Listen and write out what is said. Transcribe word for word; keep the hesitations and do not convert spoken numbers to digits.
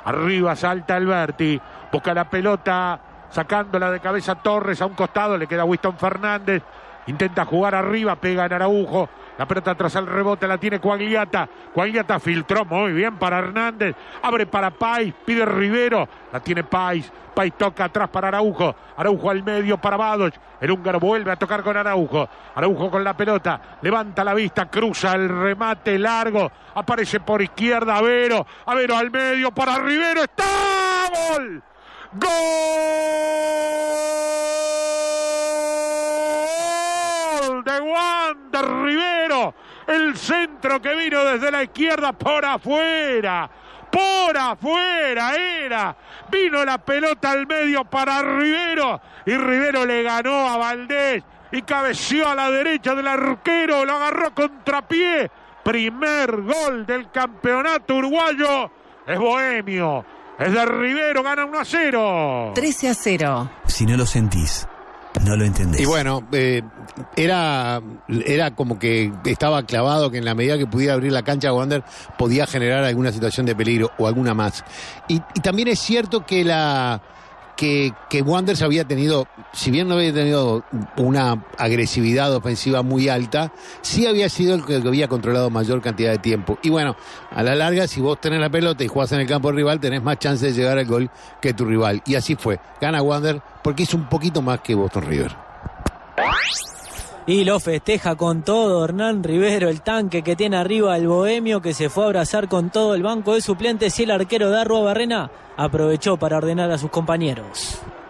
Arriba salta Alberti, busca la pelota, sacándola de cabeza Torres a un costado, le queda Winston Fernández. Intenta jugar arriba, pega en Araujo. La pelota tras el rebote la tiene Quagliata. Quagliata filtró muy bien para Hernández. Abre para Pais, pide Rivero. La tiene Pais. Pais toca atrás para Araujo. Araujo al medio para Badoch. El húngaro vuelve a tocar con Araujo. Araujo con la pelota. Levanta la vista, cruza el remate largo. Aparece por izquierda Avero. Avero al medio para Rivero. ¡Está! ¡Gol! ¡Gol! De Wander Rivero, el centro que vino desde la izquierda por afuera, por afuera era, vino la pelota al medio para Rivero y Rivero le ganó a Valdés y cabeció a la derecha del arquero, lo agarró contrapié, primer gol del campeonato uruguayo, es bohemio, es de Rivero, gana uno a cero. trece a cero. Si no lo sentís, no lo entendés. Y bueno, eh, era, era como que estaba clavado que en la medida que pudiera abrir la cancha, Wander podía generar alguna situación de peligro o alguna más. Y, y también es cierto que la que, que Wanderers había tenido, si bien no había tenido una agresividad ofensiva muy alta, sí había sido el que había controlado mayor cantidad de tiempo. Y bueno, a la larga, si vos tenés la pelota y jugás en el campo rival, tenés más chance de llegar al gol que tu rival. Y así fue. Gana Wanderers porque hizo un poquito más que Boston River. Y lo festeja con todo Hernán Rivero, el tanque que tiene arriba el bohemio, que se fue a abrazar con todo el banco de suplentes, y el arquero Darro Barrena aprovechó para ordenar a sus compañeros.